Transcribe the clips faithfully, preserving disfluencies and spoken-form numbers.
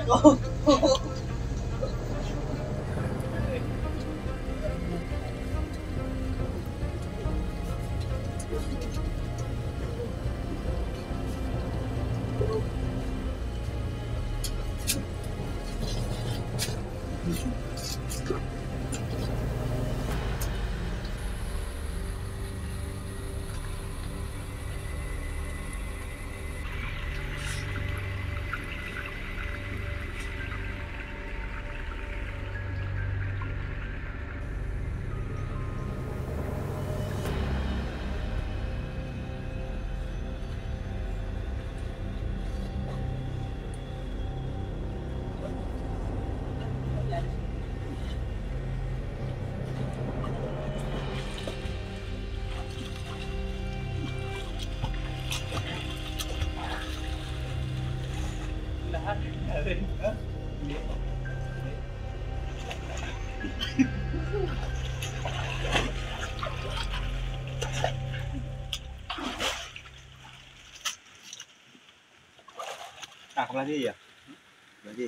Cakep lagi ya, lagi.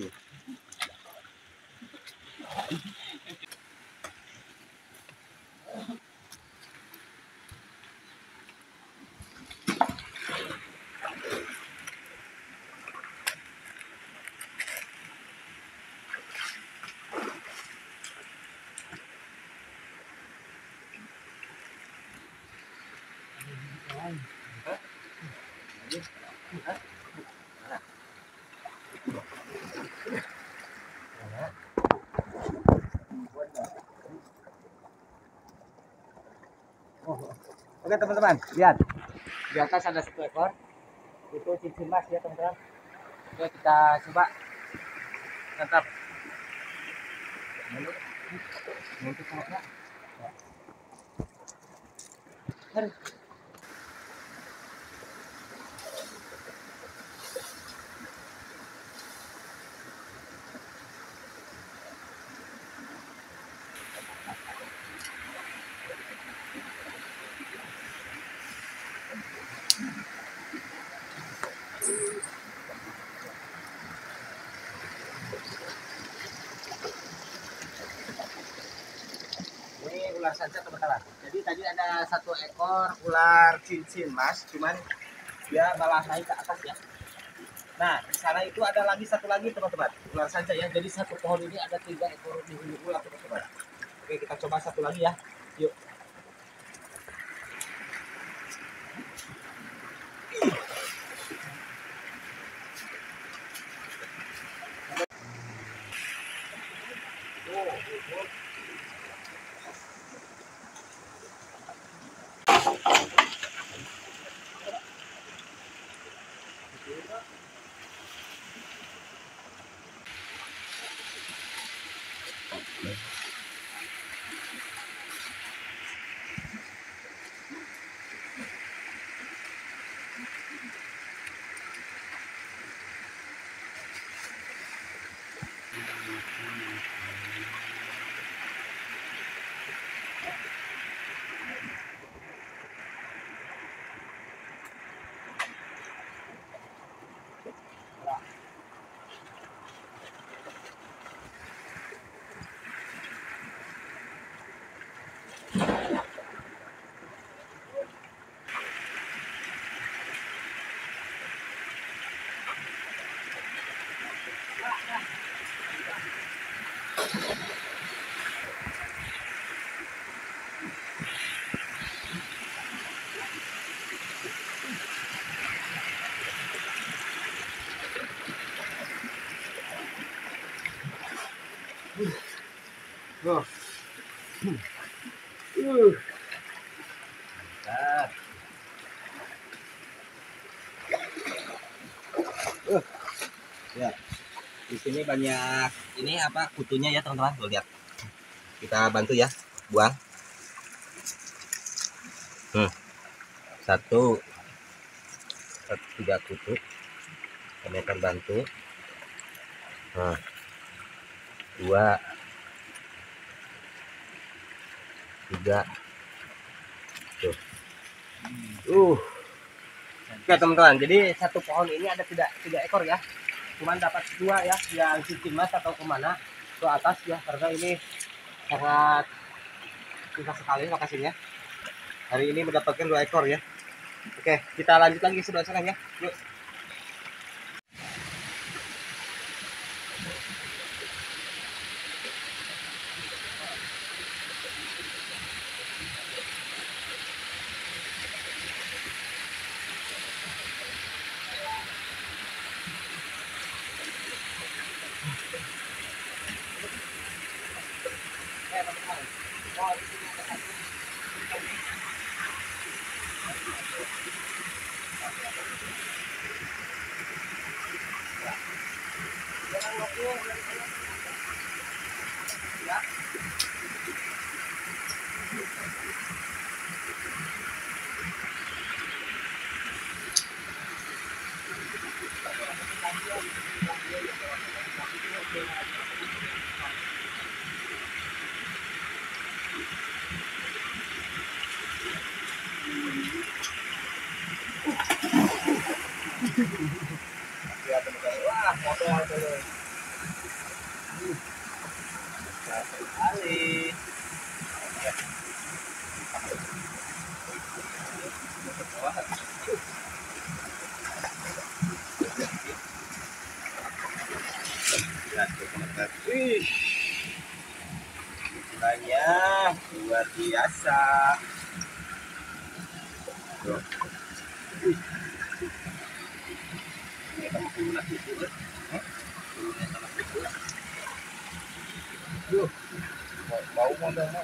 Oke teman-teman, lihat di atas ada satu ekor, itu cincin emas ya teman-teman. Oke, kita coba tangkap. Untuk tangkapnya. Ini ular sanca teman-teman. Jadi tadi ada satu ekor ular cincin mas, cuman dia malah naik ke atas ya. Nah di sana itu ada lagi satu lagi teman-teman, ular sanca ya. Jadi satu pohon ini ada tiga ekor di hulu ular teman-teman. Oke, kita coba satu lagi ya. Yuk. Oh. Uh. Nah. Uh. Ya. Di sini banyak ini apa kutunya ya teman-teman. Tuh lihat. Kita bantu ya, buang. Hmm. Satu, satu tiga kutu. Kami akan bantu. Nah. Dua, tiga. Tuh. Uh. Oke teman-teman, jadi satu pohon ini ada tiga, tiga ekor ya. cuman dapat dua ya, yang cincin mas atau kemana ke atas ya, karena ini sangat susah sekali lokasinya. Hari ini mendapatkan dua ekor ya. Oke, kita lanjut lagi ke sebelah sana ya. Yuk. Ya teman-teman, wah modal dulu. Sekali. Ya. Lihat teman-teman. Wih. Ukurannya luar biasa. Tuh. Wih. Ini kamu guna itu, eh? Guna sama itu. Tuh. Bau modalnya.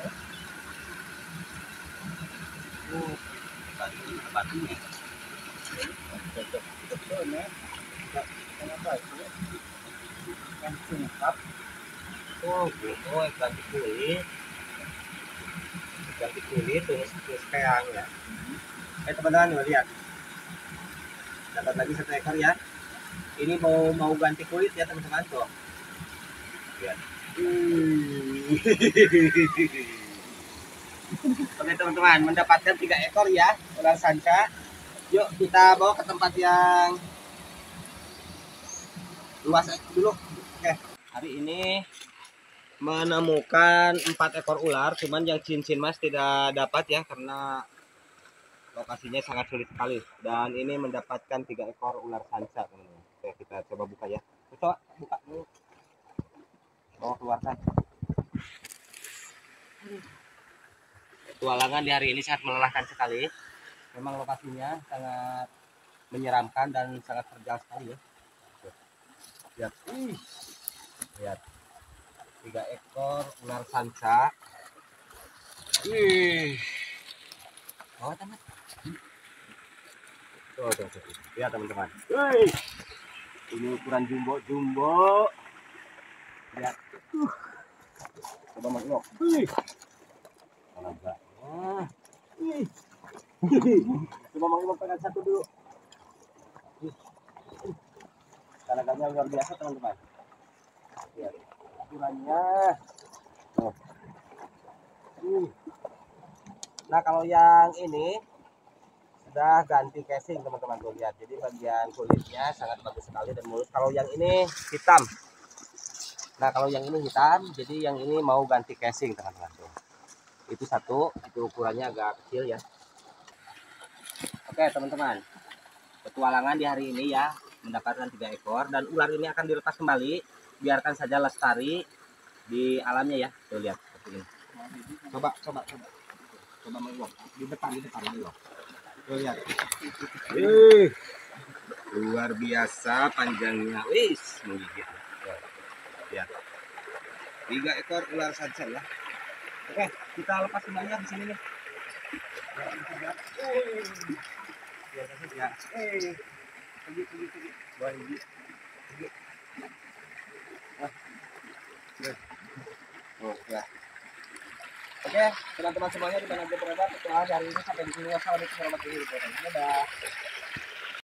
Tuh. Batu, batunya. Cocok, cocok, ya. Kenapa itu? Yang singkat. Oh, oh, ganti kulit. Ganti kulit terus terus keang ya. Eh teman-teman lihat. Dapat lagi satu ekor ya. Ini mau mau ganti kulit ya teman-teman tuh. Lihat. Oke teman-teman, mendapatkan tiga ekor ya ular sanca. Yuk kita bawa ke tempat yang luas dulu. Oke, hari ini menemukan empat ekor ular, cuman yang cincin mas tidak dapat ya karena lokasinya sangat sulit sekali. Dan ini mendapatkan tiga ekor ular sanca teman-teman. Oke, kita coba buka ya. Coba buka dulu. Oh, keluarkan. Petualangan di hari ini sangat melelahkan sekali. Memang lokasinya sangat menyeramkan dan sangat terjal sekali ya. Lihat, lihat, tiga ekor ular sanca. Wih, oh teman, tuh, tuh, tuh. Lihat teman-teman. Wih, ini ukuran jumbo jumbo. Lihat, uh. Coba menengok. Wih, agaknya. Wih, coba menengok pegang satu dulu. Tanaganya luar biasa teman-teman. Lihat ukurannya. Oh. Nah kalau yang ini sudah ganti casing teman-teman tuh lihat. Jadi bagian kulitnya sangat bagus sekali dan mulus. Kalau yang ini hitam. Nah kalau yang ini hitam, jadi yang ini mau ganti casing teman-teman tuh. Itu satu, itu ukurannya agak kecil ya. Oke teman-teman, petualangan di hari ini ya mendapatkan tiga ekor dan ular ini akan dilepas kembali. Biarkan saja lestari di alamnya ya. Tuh lihat seperti ini. Coba, coba, coba. Coba menguap di depan, di depan menguap. Tuh lihat. Wih, luar biasa panjangnya. Wis, menggigit. Lihat. Tiga ekor ular sanca ya. Oke, kita lepas kembali di sini nih. Biar saja. Eh, pergi, pergi, pergi. Buat ini. Pergi. Oh, ya. Oke, teman-teman semuanya di mana aja berada, petualangan hari ini sampai di sini. Wassalamualaikum warahmatullahi wabarakatuh. Dadah.